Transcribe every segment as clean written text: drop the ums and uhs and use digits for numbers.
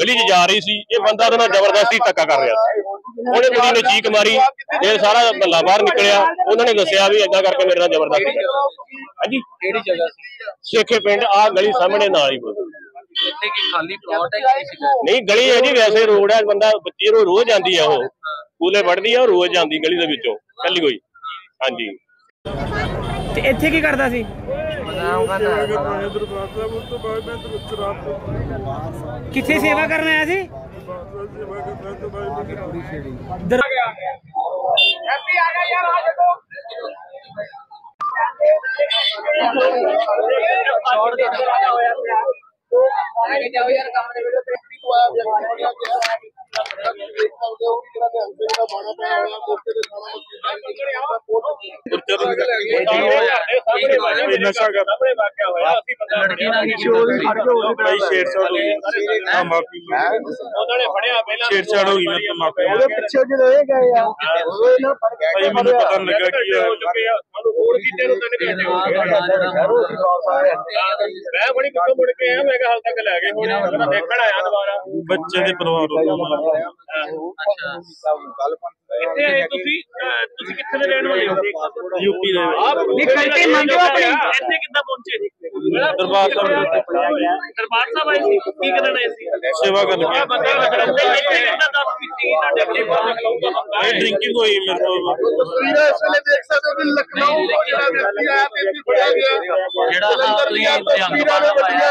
गली च जा रही सी, ये बंदा ਉਹਦੇ ਨਾਲ ਜ਼ਬਰਦਸਤੀ ਧੱਕਾ ਕਰ ਰਿਹਾ ਸੀ। ਉਹਨੇ ਕੁੜੀ ਨੇ ਚੀਕ ਮਾਰੀ, ਫਿਰ ਸਾਰਾ ਮਹੱਲਾ ਬਾਹਰ ਨਿਕਲਿਆ। ਉਹਨਾਂ ਨੇ ਦੱਸਿਆ ਵੀ ਏਦਾਂ ਕਰਕੇ ਮੇਰੇ ਨਾਲ ਜ਼ਬਰਦਸਤੀ। ਹਾਂਜੀ, ਕਿਹੜੀ ਜਗ੍ਹਾ ਸੀ? ਸੇਖੇ ਪਿੰਡ, ਆ ਗਲੀ ਸਾਹਮਣੇ ਨਾਲ ਹੀ। ਇੱਥੇ ਕੀ ਖਾਲੀ ਪਲਾਟ ਹੈ? ਨਹੀਂ, ਗਲੀ है जी, वैसे रोड है। बंदा बच्ची रोज आती है, वो स्कूले पढ़ती है, रोज जाती गली ਦੇ ਵਿੱਚੋਂ ਕੱਲੀ ਕੋਈ। ਹਾਂਜੀ, ਤੇ ਇੱਥੇ ਕੀ ਕਰਦਾ ਸੀ? ਕਿੱਥੇ ਸੇਵਾ ਕਰਨ ਆਇਆ ਸੀ? छेड़छाड़ होगी। बच्चे ਦੇ ਪਰਿਵਾਰ कितने ਦੇ ਰਹਿਣ ਵਾਲੇ ਹੋ? यूपी ਦੇ। ਨਹੀਂ ਗਲਤੀ ਮੰਨਦੇ ਹੋ ਆਪਣੀ? ਇੱਥੇ ਕਿੱਦਾਂ ਪਹੁੰਚੇ ਜੀ? ਦਰਬਾਰ ਸਾਹਿਬ ਆਏ ਸੀ, ਕੀ ਕਰਨ ਆਏ ਸੀ? ਸੇਵਾ ਕਰਨ। ਇੱਥੇ ਕਿੱਦਾਂ ਦਾਰੂ ਪੀਤੀ ਤੁਹਾਡੇ ਅੱਗੇ? ड्रिंकिंग हुई मेरे को। देख सकते हो लखनऊ ਜਿਹੜਾ ਵਿਅਕਤੀ ਆਇਆ ਤੇ ਵੀ ਫੜਿਆ ਗਿਆ, ਜਿਹੜਾ ਤਸਵੀਰਾਂ ਦੇ ਵੱਡੀਆਂ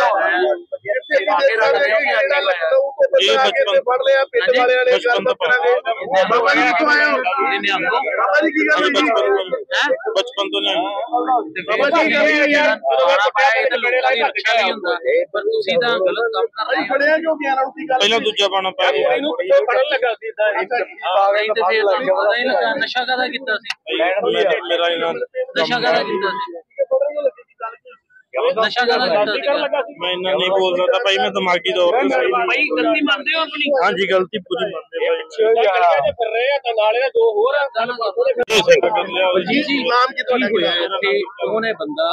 ਇਹ ਬਚਪਨ ਫੜ ਲਿਆ ਪਿੰਡ ਵਾਲਿਆਂ ਨੇ। ਬਾਬਾ ਜੀ ਕਿੱਥੋਂ ਆਏ ਹੋ? ਬਾਬਾ ਜੀ ਕੀ ਗੱਲ ਹੋਈ? बचपन तो नहीं। ਬਾਬਾ ਜੀ ਕੀ ਯਾਰ ਪਰ ਤੁਸੀਂ ਤਾਂ ਗਲਤ ਕੰਮ ਕਰ ਰਹੇ ਹੋ। ਫੜਿਆ ਕਿਉਂ ਗਿਆ? ਨਾਲ ਕੀ ਗੱਲ? ਪਹਿਲਾਂ ਦੂਜਾ ਪਾਣਾ ਪੈ ਗਿਆ। ਫੜਨ ਲੱਗਾ ਸੀ ਨਹੀਂ ਤੇ ਫਿਰ ਤੁਹਾਨੂੰ ਪਤਾ ਹੀ ਲੱਗਾ। ਨਸ਼ਾ ਕਾਹਦਾ ਕੀਤਾ ਸੀ? ਮੇਰਾ ਇਨਾਮ ਨਸ਼ਾ ਕਾਹਦਾ ਕੀਤਾ ਸੀ? ਨਸ਼ਾ ਕਾਹਦਾ ਕੀਤਾ ਸੀ? मैं इतना नहीं बोल सकता भाई, मैं दिमागी तौर पे सही नहीं। ਭਾਈ ਗਲਤੀ ਮੰਨਦੇ ਹੋ ਆਪਣੀ? हाँ जी, गलती पूरी मानते हैं। ਜੀ ਜੀ ਨਾਮ ਕੀ ਤੁਹਾਡਾ? ਕੌਣ ਹੈ ਬੰਦਾ?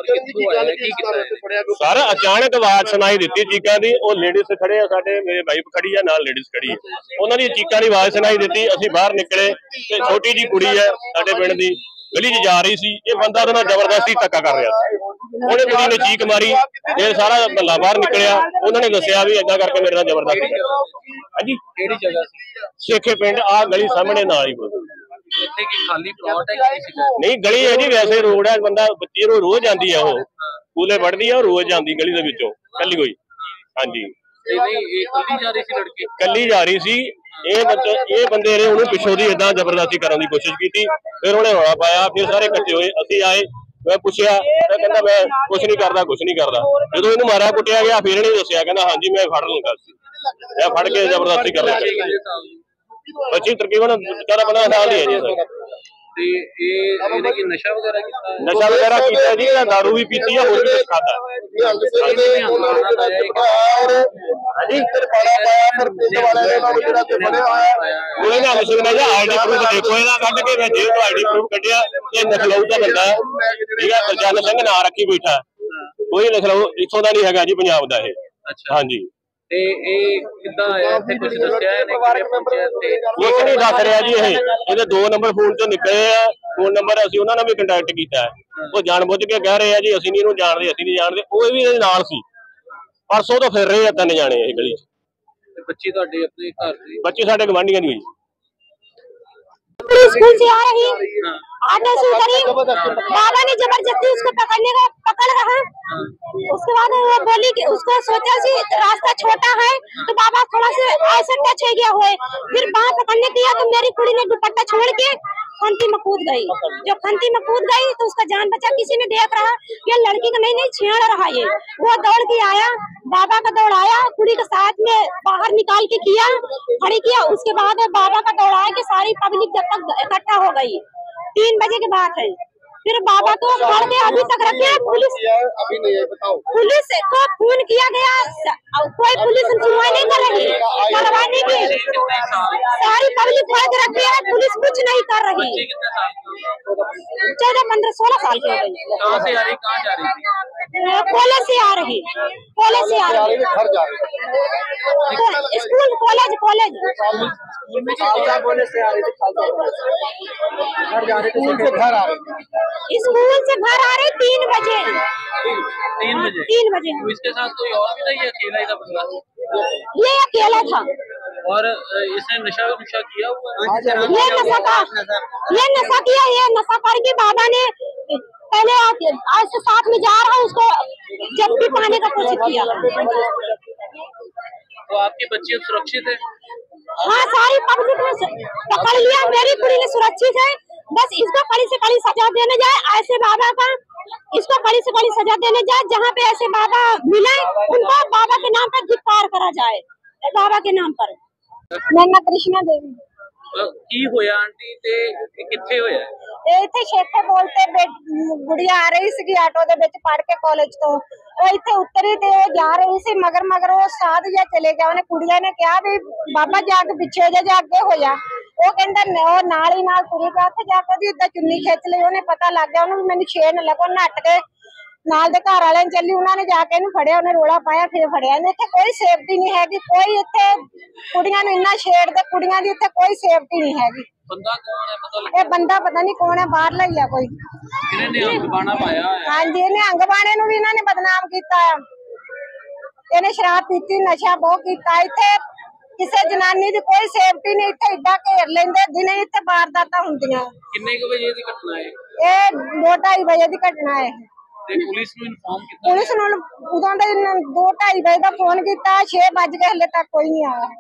सर अचानक आवाज सुनाई दी चीकां दी। ਉਹ ਲੇਡੀਜ਼ ਖੜੇ ਆ ਸਾਡੇ, ਮੇਰੇ ਵਾਈਫ ਖੜੀ ਆ ਨਾਲ, ਲੇਡੀਜ਼ ਖੜੀ ਆ, ਉਹਨਾਂ ਦੀ ਚੀਕਾਂ ਦੀ ਆਵਾਜ਼ ਸੁਣਾਈ ਦਿੱਤੀ। ਅਸੀਂ ਬਾਹਰ ਨਿਕਲੇ ਤੇ ਛੋਟੀ ਜੀ ਕੁੜੀ ਹੈ ਸਾਡੇ ਪਿੰਡ ਦੀ, ਗਲੀ 'ਚ ਜਾ ਰਹੀ ਸੀ। ਇਹ ਬੰਦਾ ਉਹਦੇ ਨਾਲ ਜ਼ਬਰਦਸਤੀ ਧੱਕਾ ਕਰ ਰਿਹਾ ਸੀ। ਉਹਨੇ ਕੁੜੀ ਨੇ ਚੀਕ ਮਾਰੀ, ਫਿਰ ਸਾਰਾ ਮਹੱਲਾ ਬਾਹਰ ਨਿਕਲਿਆ। ਉਹਨਾਂ ਨੇ ਦੱਸਿਆ ਵੀ ਏਦਾਂ ਕਰਕੇ ਮੇਰੇ ਨਾਲ ਜ਼ਬਰਦਸਤੀ। ਹਾਂਜੀ, ਕਿਹੜੀ ਜਗ੍ਹਾ ਸੀ? ਸੇਖੇ ਪਿੰਡ, ਆ ਗਲੀ ਸਾਹਮਣੇ ਨਾਲ ਹੀ। ਇੱਥੇ ਕੀ ਖਾਲੀ ਪਲਾਟ ਹੈ? ਨਹੀਂ, ਗਲੀ है जी, वैसे रोड है। बंदा बच्ची रोज आती है, वो स्कूले पढ़ती है, रोज आती गली ਦੇ ਵਿੱਚੋਂ ਕੱਲੀ ਕੋਈ। ਹਾਂਜੀ, ਕੱਲੀ ਜਾ ਰਹੀ ਸੀ ਲੜਕੀ? ਕੱਲੀ ਜਾ ਰਹੀ ਸੀ। ਇਹ ਬੰਦੇ ਨੇ ਉਹਨੂੰ ਪਿੱਛੋਂ ਦੀ ਏਦਾਂ ਜ਼ਬਰਦਸਤੀ ਕਰਨ ਦੀ ਕੋਸ਼ਿਸ਼ ਕੀਤੀ। ਫਿਰ ਉਹਨੇ ਰੌਲਾ ਪਾਇਆ, ਫਿਰ ਸਾਰੇ ਇਕੱਠੇ ਹੋਏ। ਅਸੀਂ ਆਏ, ਮੈਂ ਪੁੱਛਿਆ, ਕਹਿੰਦਾ ਮੈਂ ਕੁਛ ਨਹੀਂ ਕਰਦਾ। ਜਦੋਂ ਇਹਨੂੰ ਮਾਰਿਆ ਕੁੱਟਿਆ ਗਿਆ, ਫਿਰ ਇਹਨੇ ਦੱਸਿਆ, ਕਹਿੰਦਾ ਹਾਂਜੀ ਮੈਂ ਫੜ ਲੂੰਗਾ ਸੀ। ਮੈਂ ਫੜ ਕੇ ਜ਼ਬਰਦਸਤੀ ਕਰ ਲਿਆ। ਬੱਚੀ ਤਕਰੀਬਨ 14-15 ਸਾਲ ਦੀ ਹੈ ਜੀ। ਤੇ ਇਹਨੇ ਕੀ ਨਸ਼ਾ ਵਗੈਰਾ ਕੀਤਾ? ਨਸ਼ਾ ਵਗੈਰਾ ਕੀਤਾ ਜੀ, ਇਹਦਾ ਦਾਰੂ ਵੀ ਪੀਤੀ ਹੈ, ਹੋਰ ਵੀ ਕੁਝ ਖਾਦਾ। ਹਾਂਜੀ, ਕੋਈ ਨਾ ਮੁਸ਼ਕਿਲ ਨਹੀਂ। ਆਈਡੀ ਪ੍ਰੂਫ ਦੇਖੋ ਇਹਦਾ ਕੱਢ ਕੇ, ਮੈਂ ਜੇਲ੍ਹ ਤੋਂ ਆਈਡੀ ਪ੍ਰੂਫ ਕੱਢਿਆ। ਇਹ ਨਖਲਊ ਦਾ ਬੰਦਾ ਠੀਕ ਹੈ, ਬਲਜੰਦ ਸਿੰਘ ਨਾਂ ਰੱਖੀ ਬੈਠਾ। ਕੋਈ ਨਖਲਊ ਇੱਥੋਂ ਦਾ ਨਹੀਂ ਹੈਗਾ ਜੀ, ਪੰਜਾਬ ਦਾ ਇਹ। ਹਾਂਜੀ, ਤੇ ਇਹ ਕਿੱਦਾਂ ਆਇਆ ਇੱਥੇ? ਕੁਝ ਦੱਸਿਆ ਇਹਨੇ ਕਿਵੇਂ ਪਹੁੰਚਿਆ ਇੱਥੇ? ਕੁਛ ਨਹੀਂ ਦੱਸ ਰਿਹਾ ਜੀ। ਇਹਦੇ 2 ਨੰਬਰ ਫੋਨ ਚੋਂ ਨਿਕਲੇ ਆ। ਫੋਨ ਨੰਬਰ ਅਸੀਂ ਉਹਨਾਂ ਨਾਲ ਵੀ ਕੰਟੈਕਟ ਕੀਤਾ। ਉਹ ਜਾਣਬੁੱਝ ਕੇ ਕਹਿ ਰਹੇ ਆ ਜੀ ਅਸੀਂ ਨਹੀਂ ਇਹਨੂੰ ਜਾਣਦੇ, ਅਸੀਂ ਨਹੀਂ ਜਾਣਦੇ। ਉਹ ਵੀ ਇਹਦੇ ਨਾਲ ਸੀ। ਪਰਸੋਂ ਤੋਂ ਫਿਰ ਰਹੇ ਆ 3 ਜਾਣੇ ਇਹ ਗਲੀ 'ਚ। ਬੱਚੀ ਤੁਹਾਡੇ ਆਪਣੇ ਘਰ ਦੀ? ਬੱਚੇ ਸਾਡੇ ਗਵਾਂਢੀਆਂ ਦੀ ਹੋਈ। स्कूल से आ रही आने से उतरी, बाबा ने जबरदस्ती उसको पकड़ रहा। उसके बाद वो बोली कि उसको सोचा सी रास्ता छोटा है तो बाबा थोड़ा से ऐसा टच हो गया हुए। फिर वहाँ पकड़ने दिया तो मेरी कुड़ी ने दुपट्टा छोड़ के खंती में कूद गई। जो खंती में कूद गई तो उसका जान बचा। किसी ने देख रहा ये लड़की को नहीं छेड़ रहा है, वो दौड़ के आया, बाबा का दौड़ाया, कुड़ी के साथ में बाहर निकाल के किया, खड़ी किया। उसके बाद बाबा का दौड़ाया कि सारी पब्लिक जब तक इकट्ठा हो गई। 3 बजे की बात है। फिर बाबा को पकड़ के अभी तक रखे हैं। पुलिस अभी नहीं है, बताओ। पुलिस को फोन किया गया, कोई पुलिस सुनवाई नहीं कर रही, करवाने की सारी पब्लिक पकड़ रखी है, पुलिस कुछ नहीं कर रही। 14, 15, 16 साल की हो गई। कहाँ से आ रही, कहाँ जा रही थी? कॉलेज से आ रही, कॉलेज से आ रही, घर जा रहे स्कूल कॉलेज कॉलेज कॉलेज से आ रही थी, घर जा रहे थे, स्कूल से घर आ रहे थे। स्कूल से घर आ रही 3 बजे। 3 बजे? 3 बजे। तो इसके साथ कोई और भी था या अकेला ही था बंदा? ये अकेला था। और इसने नशा किया हुआ है? ये नशा किया, ये नशा करके बाबा ने पहले आज से साथ में जा रहा, उसको जब भी पाने का कोशिश किया। तो आपके बच्चे सुरक्षित है? हाँ, सारी पब्लिक ने पकड़ लिया, मेरी कुड़ी ने सुरक्षित है। बस इसको कड़ी से कड़ी सजा देने जाए, ऐसे बाबा का इसको कड़ी से कड़ी सजा देने जाए। जहाँ पे ऐसे बाबा मिले उनको बाबा के नाम पर धिक्कार करा जाए, बाबा के नाम पर। मैं कृष्णा देवी। की होया आंटी ते किथे होया? ਇੱਥੇ ਸ਼ੇਖੇ ਬੋਲ ਤੇ ਗੁੜੀਆ ਆ ਰਹੀ ਸੀਗੀ ਆਟੋ ਦੇ ਵਿੱਚ ਪੜ ਕੇ ਕਾਲਜ ਤੋਂ। ਉਹ ਇੱਥੇ ਉਤਰੀ ਤੇ ਉਹ ਜਾ ਰਹੀ ਸੀ, ਮਗਰ ਉਹ ਸਾਧ ਜਿਹਾ ਚਲੇ ਗਿਆ। ਉਹਨੇ ਕੁੜੀਆਂ ਨੇ ਕਿਹਾ ਵੀ ਬਾਬਾ ਜਾ ਕੇ ਪਿੱਛੇ ਜਾ ਅੱਗੇ ਹੋ ਜਾ। ਉਹ ਕਹਿੰਦਾ ਉਹ ਨਾਲ ਹੀ ਨਾਲ ਤੁਰੀ ਗਿਆ। ਉੱਥੇ ਜਾ ਕੇ ਉਹਦੀ ਏਦਾਂ ਚੁੰਨੀ ਖਿੱਚ ਲਈ। ਉਹਨੇ ਪਤਾ ਲੱਗ ਗਿਆ ਉਹਨੂੰ, ਮੈਨੂੰ ਛੇੜ ਨਾ ਲੱਗੋ। ਨੱਟ ਕੇ ਨਾਲ ਦੇ ਘਰ ਵਾਲਿਆਂ ਚੱਲੀ, ਉਹਨਾਂ ਨੇ ਜਾ ਕੇ ਇਹਨੂੰ ਫੜਿਆ। ਉਹਨੇ ਰੋਲਾ ਪਾਇਆ, ਫਿਰ ਫੜਿਆ। ਇੱਥੇ ਕੋਈ ਸੇਫਟੀ ਨਹੀਂ ਹੈਗੀ, ਕੋਈ ਇੱਥੇ ਕੁੜੀਆਂ ਨੂੰ ਇੰਨਾ ਛੇੜਦੇ, ਕੁੜੀਆਂ ਦੀ ਇੱਥੇ ਕੋਈ ਸੇਫਟੀ ਨਹੀਂ ਹੈਗੀ। ਬੰਦਾ ਕੌਣ ਹੈ ਪਤਾ ਲੱਗਾ? ਇਹ ਬੰਦਾ ਪਤਾ ਨਹੀਂ ਕੌਣ ਹੈ, ਬਾਹਰਲਾ ਹੀ ਆ ਕੋਈ। ਇਹਨੇ ਅੰਗ ਬਾਣਾ ਪਾਇਆ ਹੈ? ਹਾਂਜੀ, ਇਹਨੇ ਅੰਗ ਬਾਣੇ ਨੂੰ ਵੀ ਇਹਨਾਂ ਨੇ ਬਦਨਾਮ ਕੀਤਾ ਆ। ਇਹਨੇ ਸ਼ਰਾਬ ਪੀਤੀ, ਨਸ਼ਾ ਬਹੁਤ ਕੀਤਾ। ਇੱਥੇ ਕਿਸੇ ਜਨਾਨੀ ਦੀ ਕੋਈ ਸੇਫਟੀ ਨਹੀਂ। ਇੱਥੇ ਇੱਦਾਂ ਘੇਰ ਲੈਂਦੇ, ਦਿਨੇ ਇੱਥੇ ਵਾਰਦਾਤਾਂ ਹੁੰਦੀਆਂ। ਕਿੰਨੇ ਕੁ ਵਜੇ ਦੀ ਘਟਨਾ ਹੈ ਇਹ 2-2:30 ਵਜੇ ਦੀ ਘਟਨਾ ਹੈ। ਤੇ ਪੁਲਿਸ ਨੂੰ ਇਨਫਾਰਮ ਕੀਤਾ? ਪੁਲਿਸ ਨੂੰ ਉਦੋਂ ਦੇ 2-2:30 ਵਜੇ ਦਾ ਫੋਨ ਕੀਤਾ, 6 ਵੱਜ ਗਏ, ਹਲੇ ਤੱਕ ਕੋਈ ਨਹੀਂ ਆਇਆ।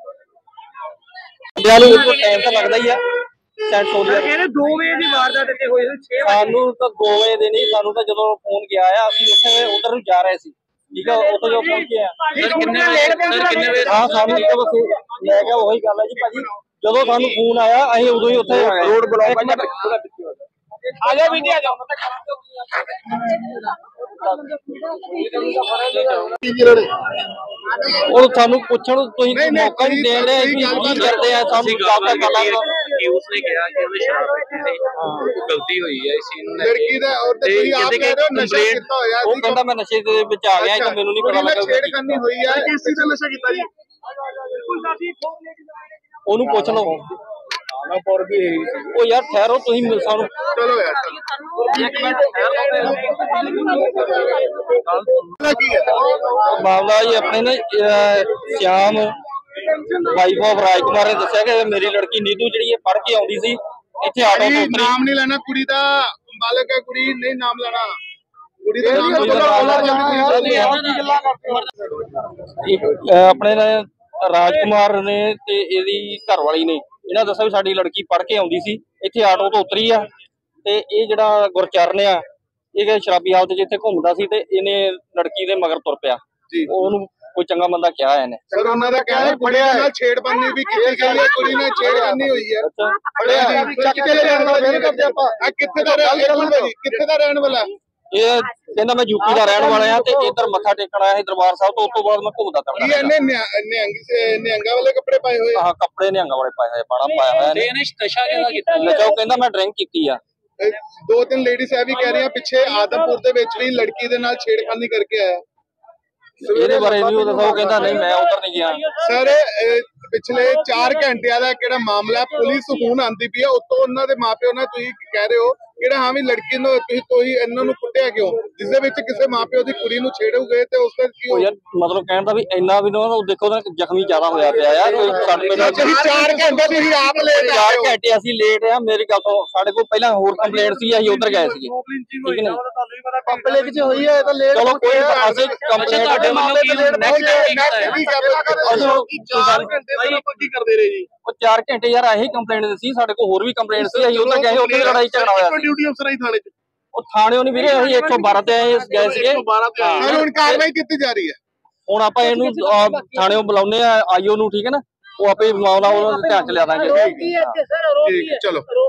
ਟਾਈਮ ਤਾਂ ਲੱਗਦਾ ਹੀ ਆ। ਕਹਿੰਦੇ 2 ਵਜੇ ਦੀ ਵਾਰਦਾਤ ਇੱਥੇ ਹੋਈ ਸੀ, 6 ਸਾਨੂੰ ਤਾਂ 2 ਵਜੇ ਦੇ ਨਹੀਂ, ਸਾਨੂੰ ਤਾਂ ਜਦੋਂ ਫੋਨ ਗਿਆ ਆ ਅਸੀਂ ਉਧਰ ਨੂੰ ਜਾ ਰਹੇ ਸੀ। ਠੀਕ ਆ, ਉੱਥੋਂ ਜਦੋਂ ਪਹੁੰਚੇ ਆ ਸਰ ਕਿੰਨੇ ਵਜੇ? ਹਾਂ, ਸਾਨੂੰ ਤਾਂ ਬਸ ਲੈ ਗਿਆ। ਉਹੀ ਗੱਲ ਹੈ ਜੀ ਭਾਜੀ, ਜਦੋਂ ਸਾਨੂੰ ਫੋਨ ਆਇਆ ਅਸੀਂ ਉਦੋਂ ਹੀ ਉੱਥੇ ਰੋਡ ਬਲੌਕ ਆ ਜਾ ਵੀਡੀਓ ਆ ਜਾ। ਉਹ ਸਾਨੂੰ ਪੁੱਛਣ ਤੁਸੀਂ ਮੌਕਾ ਨਹੀਂ ਦੇ ਰਹੇ ਕਿ ਕੀ ਕਰਦੇ ਆ। ਸਾਨੂੰ ਗੱਲ ਕਰ ਲਾਂਗੇ ਕਿ ਉਸਨੇ ਕਿਹਾ ਕਿ ਉਹਨੇ ਸ਼ਰਾਬ ਪੀਤੀ ਸੀ, ਗਲਤੀ ਹੋਈ ਹੈ ਇਸ ਚੀਜ਼ ਨੂੰ ਲੈ ਲੜਕੀ ਦਾ ਔਰ ਤੇ ਤੁਸੀਂ ਆਪ ਕਹਿ ਰਹੇ ਹੋ ਨਸ਼ਾ ਕੀਤਾ ਹੋਇਆ ਉਹ ਕਹਿੰਦਾ ਮੈਂ ਨਸ਼ੇ ਦੇ ਵਿੱਚ ਆ ਗਿਆ, ਇਹ ਤਾਂ ਮੈਨੂੰ ਨਹੀਂ ਪਤਾ ਲੱਗਾ। ਛੇੜਖਾਨੀ ਹੋਈ ਹੈ, ਕਿਸ ਚੀਜ਼ ਦਾ ਨਸ਼ਾ ਕੀਤਾ ਜੀ? ਉਹਨੂੰ ਪੁੱਛ ਲਓ। ਉਹ ਯਾਰ ਠਹਿਰੋ, ਤੁਸੀਂ ਸਾਨੂੰ ਚਲੋ ਯਾਰ, ਇੱਕ ਮਿੰਟ ਠਹਿਰੋ। ਕੀ ਹੈ ਮਾਮਲਾ ਜੀ ਆਪਣੇ ਨਾ ਸ਼ਿਆਮ ਵਾਈਫ ਆਫ ਰਾਜਕੁਮਾਰ ਨੇ ਦੱਸਿਆ ਕਿ ਮੇਰੀ ਲੜਕੀ ਨੀਤੂ ਜਿਹੜੀ ਹੈ ਪੜ੍ਹ ਕੇ ਆਉਂਦੀ ਸੀ ਇੱਥੇ ਆਟੋ ਤੋਂ ਉਤਰੀ। ਨਾਮ ਨਹੀਂ ਲੈਣਾ, ਕੁੜੀ ਦਾ ਬਾਲਕ ਹੈ, ਕੁੜੀ ਨਹੀਂ ਨਾਮ ਲੈਣਾ, ਕੁੜੀ ਦਾ ਨਾਮ ਆਪਣੇ ਰਾਜਕੁਮਾਰ ਨੇ ਤੇ ਇਹਦੀ ਘਰਵਾਲੀ ਨੇ ਇਹਨਾਂ ਦੱਸਿਆ ਵੀ ਸਾਡੀ ਲੜਕੀ ਪੜ੍ਹ ਕੇ ਆਉਂਦੀ ਸੀ, ਇੱਥੇ ਆਟੋ ਤੋਂ ਉਤਰੀ ਆ ਤੇ ਇਹ ਜਿਹੜਾ ਗੁਰਚਰਨ ਆ ਇਹ ਸ਼ਰਾਬੀ ਹਾਲਤ 'ਚ ਇੱਥੇ ਘੁੰਮਦਾ ਸੀ ਤੇ ਇਹਨੇ ਲੜਕੀ ਦੇ ਮਗਰ ਤੁਰ ਪਿਆ। ਉਹਨੂੰ ਕੋਈ ਚੰਗਾ ਬੰਦਾ ਕਿਹਾ ਇਹਨੇ। ਸਰ ਉਹਨਾਂ ਦਾ ਕਹਿਣਾ ਕੁੜੀ ਨਾਲ ਛੇੜਖਾਨੀ ਵੀ ਕੀਤੀ ਗਈ ਹੈ, ਕੁੜੀ ਨਾਲ ਛੇੜਖਾਨੀ ਹੋਈ ਹੈ। ਕਿੱਥੇ ਦਾ ਰਹਿਣ ਵਾਲਾ? ਇਹ ਕਹਿੰਦਾ ਮੈਂ ਯੂਪੀ ਦਾ ਰਹਿਣ ਵਾਲਾ ਆ ਤੇ ਇੱਧਰ ਮੱਥਾ ਟੇਕਣ ਆਇਆ ਸੀ ਦਰਬਾਰ ਸਾਹਿਬ ਤੋਂ, ਉਸ ਤੋਂ ਬਾਅਦ ਮੈਂ ਘੁੰਮਦਾ ਫਿਰਦਾ। ਇਹਨੇ ਨਿਹੰਗਾ ਵਾਲੇ ਕੱਪੜੇ ਪਾਏ ਹੋਏ? ਹਾਂ, ਕੱਪੜੇ ਨਿਹੰਗਾ ਵਾਲੇ ਪਾਏ ਹੋਏ, ਬਾਣਾ ਪਾਇਆ ਹੋਇਆ ਇਹਨੇ ਨਸ਼ਾ ਕਿਹਦਾ ਕੀਤਾ? ਨਸ਼ਾ ਉਹ ਕਹਿੰਦਾ ਮੈਂ ਡਰਿੰਕ ਕੀਤੀ ਆ। 2-3 ਲੇਡੀਜ਼ ਇਹ ਵੀ ਕਹਿ ਰਹੀਆਂ ਪਿੱਛੇ ਆਦਮਪੁਰ ਦੇ ਵਿੱਚ ਵੀ ਲੜਕੀ ਦੇ ਨਾਲ ਛੇੜਖਾਨੀ ਕਰਕੇ ਆਇਆ। ਇਹਦੇ ਬਾਰੇ ਵੀ ਉਹ ਦੱਸੋ, ਉਹ ਕਹਿੰਦਾ ਨਹੀਂ ਮੈਂ ਉਧਰ ਨਹੀਂ ਗਿਆ। ਸਰ ਪਿਛਲੇ 4 ਘੰਟਿਆਂ ਦਾ ਕਿਹੜਾ ਮਾਮਲਾ, ਪੁਲਿਸ ਹੁਣ ਆਂਦੀ ਪਈ ਹੈ, ਉੱਤੋਂ ਉਹਨਾਂ ਦੇ ਮਾਪਿਓ ਨਾਲ ਤੁਸੀਂ ਕਹਿ ਰਹੇ ਹੋ ਕਿਹੜਾ ਹਾਂ ਵੀ ਲੜਕੀ ਨੂੰ ਤੁਸੀਂ ਇਹਨਾਂ ਨੂੰ ਕੁੱਟਿਆ ਕਿਉਂ, ਜਿਸ ਦੇ ਵਿੱਚ ਕਿਸੇ ਮਾਪਿਓ ਦੀ ਕੁੜੀ ਨੂੰ ਛੇੜੋਗੇ ਤੇ ਉਸ ਦਾ ਕੀ ਹੋ? ਯਾਰ ਮਤਲਬ ਕਹਿਣ ਦਾ ਵੀ ਇੰਨਾ ਵੀ ਨਾ ਦੇਖੋ ਨਾ, ਜ਼ਖਮੀ ਜ਼ਿਆਦਾ ਹੋਇਆ ਪਿਆ ਆ। ਕੋਈ ਸਾਡੇ ਪਿੰਡ 4 ਘੰਟੇ ਤੁਸੀਂ ਆਪ ਲੇਟ ਆ 4 ਘੰਟੇ ਅਸੀਂ ਲੇਟ ਆ। ਮੇਰੀ ਗੱਲ ਤੋਂ ਸਾਡੇ ਕੋਲ ਪਹਿਲਾਂ ਹੋਰ ਕੰਪਲੇਂਟ ਸੀ, ਅਸੀਂ ਉਧਰ ਗਏ ਸੀਗੇ। ਠੀਕ ਨੇ, ਪਬਲਿਕ 'ਚ ਹੋਈ ਹੈ ਤਾਂ ਲੇਟ। ਚਲੋ ਕੋਈ ਅਸੀਂ ਕੰਪਲੇਂਟ ਤੁਹਾਡੇ ਵੱਲੋਂ ਕੀ ਕੀ ਕਰਦੇ ਰਹੇ ਜੀ? ਉਹ 4 ਘੰਟੇ ਯਾਰ ਇਹੀ ਕੰਪਲੇਂਟ ਸੀ, ਸਾਡੇ ਕੋਲ ਹੋਰ ਵੀ ਕੰਪਲੇਂਟ ਸੀ, ਅਸੀਂ ਉਧਰ ਗਏ, ਉੱਥੇ ਲੜਾਈ ਝਗੜਾ ਹੋਇਆ ਸੀ। ਡਿਊਟੀ ਅਫਸਰ ਹੀ ਥਾਣੇ 'ਚ? ਉਹ ਥਾਣੇ ਨਹੀਂ ਵੀਰੇ, ਅਸੀਂ 112 ਤੇ ਗਏ ਸੀਗੇ। ਸਰ ਹੁਣ ਕਾਰਵਾਈ ਕੀਤੀ ਜਾ ਰਹੀ ਹੈ। ਹੁਣ ਆਪਾਂ ਇਹਨੂੰ ਥਾਣੇੋਂ ਬੁਲਾਉਂਦੇ ਆ ਆਈਓ ਨੂੰ, ਠੀਕ ਹੈ ਨਾ, ਉਹ ਆਪੇ ਮਾਮਲਾ ਉਹਨਾਂ ਦੇ ਧਿਆਨ ਚ ਲਿਆ ਦਾਂਗੇ। ਠੀਕ ਚਲੋ।